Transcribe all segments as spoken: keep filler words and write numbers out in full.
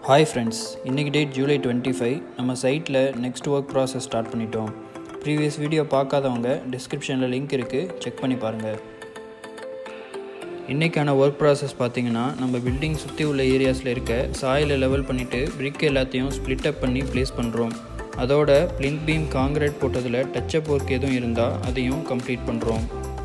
Hi friends, இன்றைக்கி date July twenty five. நம்ம சைட்டில் நெக்ஸ்ட் ஒர்க் ப்ராசஸ் ஸ்டார்ட் பண்ணிட்டோம். ப்ரீவியஸ் வீடியோ பார்க்காதவங்க டிஸ்கிரிப்ஷனில் லிங்க் இருக்குது, செக் பண்ணி பாருங்கள். இன்றைக்கான ஒர்க் ப்ராசஸ் பார்த்திங்கன்னா, நம்ம பில்டிங் சுற்றி உள்ள ஏரியாஸில் இருக்க சாயிலை லெவல் பண்ணிவிட்டு பிரிக் எல்லாத்தையும் ஸ்ப்ளிட் அப் பண்ணி ப்ளேஸ் பண்ணுறோம். அதோட பிளிந்த் பீம் காங்கிரீட் போட்டதில் டச்சப் ஒர்க் எதுவும் இருந்தால் அதையும் கம்ப்ளீட் பண்ணுறோம்.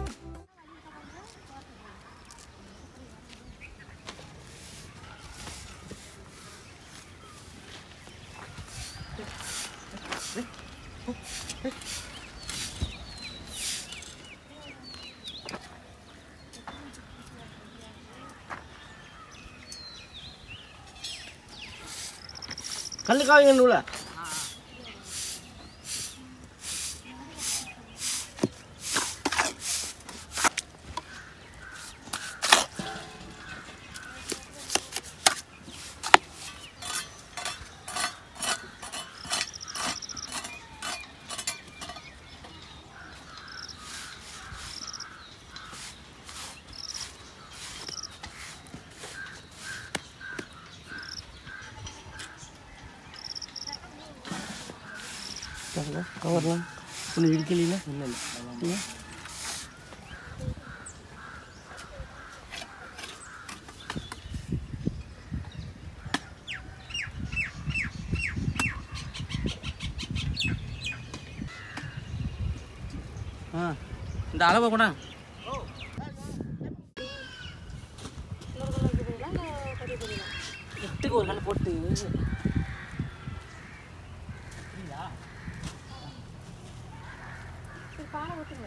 கல்லு காவிங்க நூல கவர்லாம் ஒன்று இடிக்கல. இல்லை இல்லை ஆ இந்த அளவை கூட எட்டுக்கு ஒரு கல் போட்டு பானை ஊற்றுங்க.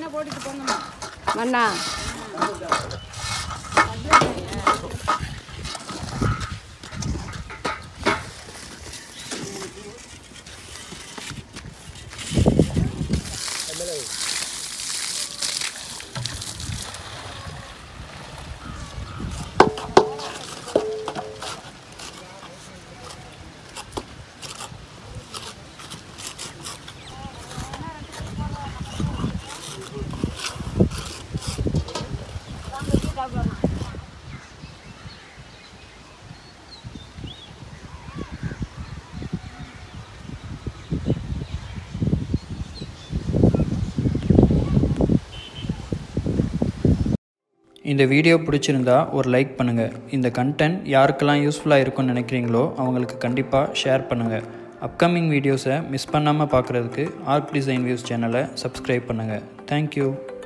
மண்ணா இந்த வீடியோ பிடிச்சிருந்தா ஒரு லைக் பண்ணுங்கள். இந்த கண்டென்ட் யாருக்கெல்லாம் யூஸ்ஃபுல்லாக இருக்கும்னு நினைக்கிறீங்களோ அவங்களுக்கு கண்டிப்பாக ஷேர் பண்ணுங்கள். அப்கமிங் வீடியோஸை மிஸ் பண்ணாமல் பார்க்குறதுக்கு ஆர்க் டிசைன் வியூஸ் சேனலை சப்ஸ்கிரைப் பண்ணுங்கள். தேங்க்யூ.